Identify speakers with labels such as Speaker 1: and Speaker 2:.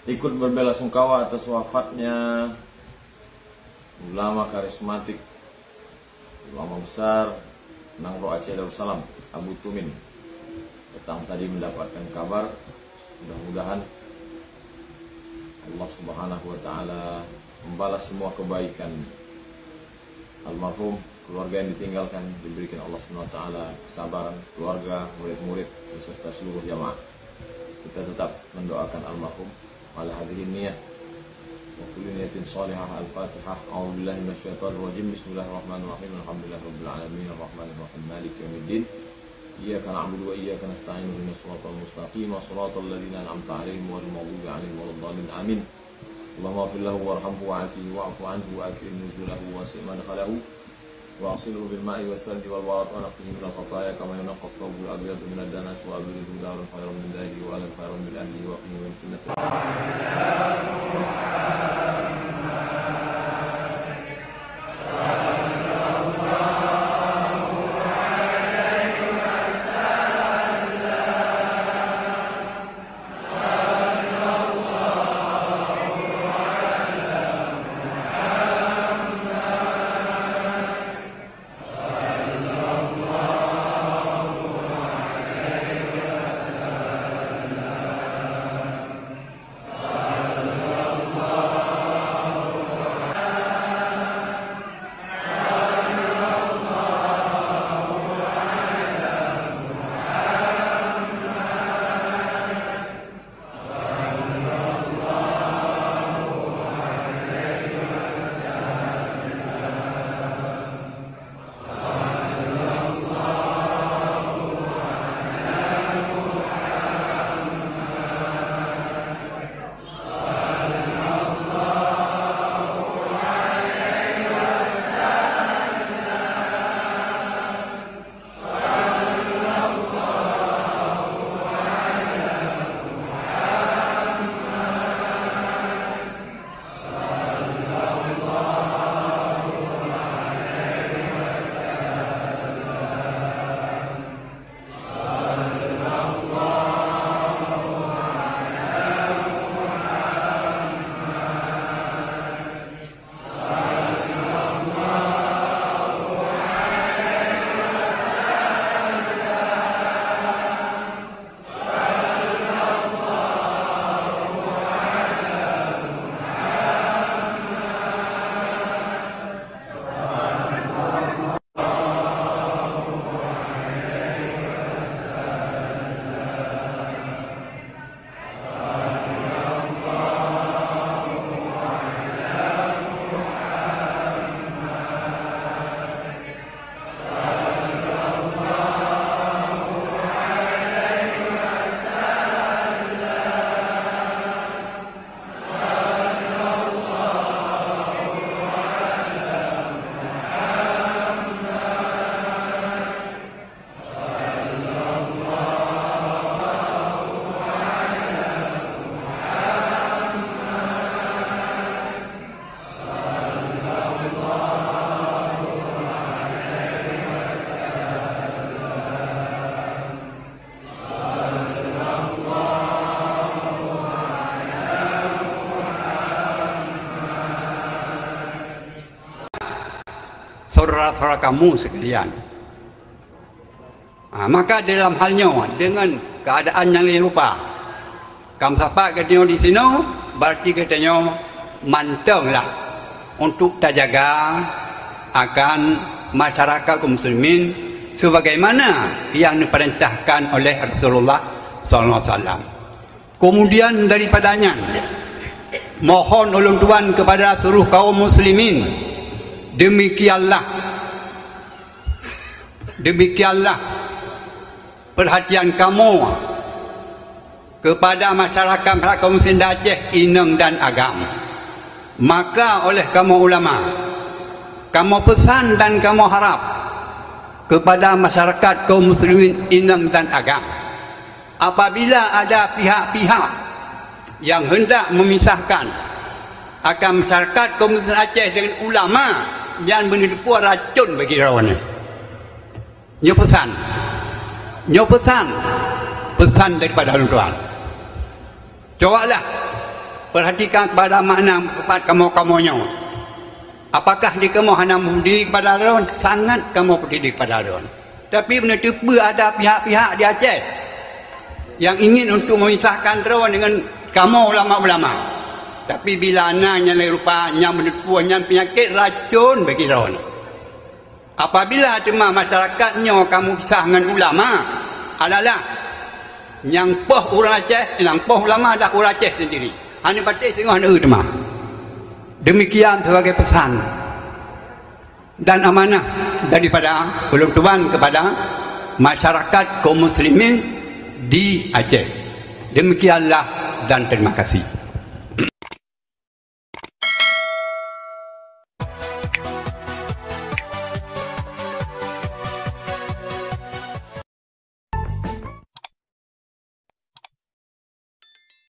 Speaker 1: ikut berbelasungkawa atas wafatnya ulama karismatik, ulama besar Nangro Aceh Darussalam, Abu Tumin. Petang tadi mendapatkan kabar, mudah-mudahan Allah Subhanahu wa Ta'ala membalas semua kebaikan almarhum, keluarga yang ditinggalkan, diberikan Allah Subhanahu wa Ta'ala kesabaran, keluarga, murid-murid beserta seluruh jamaah. Kita tetap mendoakan almarhum ala hadirin niyah wa kulli niyatin salihah. Al-Fatihah. A'udzubillahi minasyaitonir rajim. Bismillahirrahmanirrahim. Alhamdulillahirabbil alamin arrahmanir rahim maliki yaumiddin. Iyyaka na'budu wa iyyaka nasta'in ihdinas siratal mustaqim siratal ladzina an'amta 'alaihim ghairil maghdubi 'alaihim waladdallin. Amin. Allahumma ighfir lahu warhamhu wa'afihi wa'fu 'anhu wa akrim nuzulahu wasi' madkhalahu واغسله بالماء والثلج والبرد ونقه من الخطايا كما ينقى الثوب الابيض من الدنس وابدله دارا خيرا من داره واهلا خيرا من اهله وقه من فتنه.
Speaker 2: Saudara-saudara kamu sekalian, maka dalam halnya dengan keadaan yang lupa, kamu sapa katanya di sini, berarti katanya mantenglah untuk terjaga akan masyarakat kaum muslimin sebagaimana yang diperintahkan oleh Rasulullah SAW. Kemudian daripadanya mohon ulun Tuhan kepada seluruh kaum muslimin, demikianlah perhatian kamu kepada masyarakat kaum muslim Aceh, Ineng dan Agam. Maka oleh kamu ulama, kamu pesan dan kamu harap kepada masyarakat kaum muslimin Ineng dan Agam, apabila ada pihak-pihak yang hendak memisahkan akan masyarakat kaum muslim Aceh dengan ulama yang menipu racun bagi rawannya, pesan daripada Tuhan, cobalah perhatikan kepada makna kepada kamu-kamunya. Apakah di kamu hanya berdiri kepada Harun? Sangat kamu berdiri kepada Harun. Tapi benda itu ada pihak-pihak di Aceh yang ingin untuk memisahkan Harun dengan kamu ulama-ulama. Tapi bila anaknya rupanya menepuanya penyakit racun bagi Harun. Apabila cuma masyarakatnya kamu pisah dengan ulama adalah yang poh orang Aceh, yang poh ulama dah orang Aceh sendiri. Hanya patut tengok hanya cuma. Demikian sebagai pesan dan amanah daripada Ulun Tuan kepada masyarakat kaum muslimin di Aceh. Demikianlah dan terima kasih.